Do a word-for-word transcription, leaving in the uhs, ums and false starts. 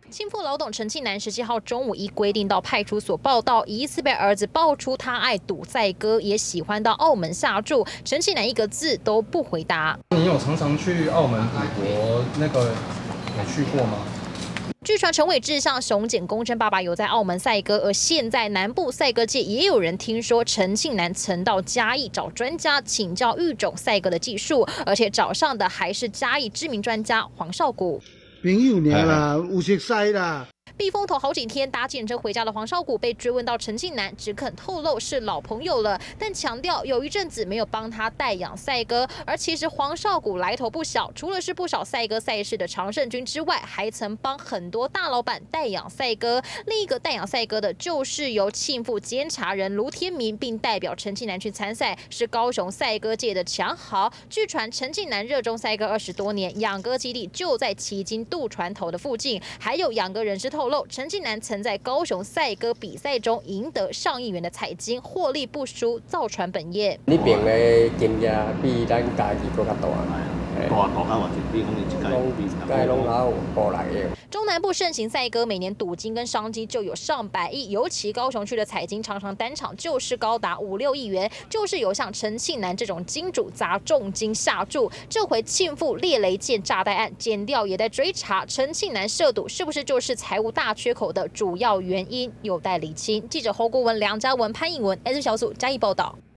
庆父老董陈庆南十七号中午依规定到派出所报到，疑似被儿子爆出他爱赌赛鸽，也喜欢到澳门下注。陈庆南一个字都不回答。 你有常常去澳门赌博，那个有去过吗？ 据传陈伟志向熊检公称，爸爸有在澳门赛鸽，而现在南部赛鸽界也有人听说陈庆南曾到嘉义找专家请教育种赛鸽的技术，而且找上的还是嘉义知名专家黄少谷。 朋友尔啦，有熟悉啦。 避风头好几天，搭计程车回家的黄少谷被追问到陈庆南，只肯透露是老朋友了，但强调有一阵子没有帮他代养赛鸽。而其实黄少谷来头不小，除了是不少赛鸽赛事的常胜军之外，还曾帮很多大老板代养赛鸽。另一个代养赛鸽的，就是由庆父监察人卢天明，并代表陈庆南去参赛，是高雄赛鸽界的强豪。据传陈庆南热衷赛鸽二十多年，养鸽基地就在旗津渡船头的附近。还有养鸽人士透露，陈庆南曾在高雄赛鸽比赛中赢得上亿元的彩金，获利不输造船本业。 你边的金额比咱家己更较大。 中南部盛行赛鸽，每年赌金跟商机就有上百亿，尤其高雄区的彩金常常单场就是高达五六亿元，就是有像陈庆南这种金主砸重金下注。这回庆父猎雷舰炸弹案，检调也在追查陈庆南涉赌是不是就是财务大缺口的主要原因，有待厘清。记者侯国文、梁家文、潘颖文 ，S 小组加以报道。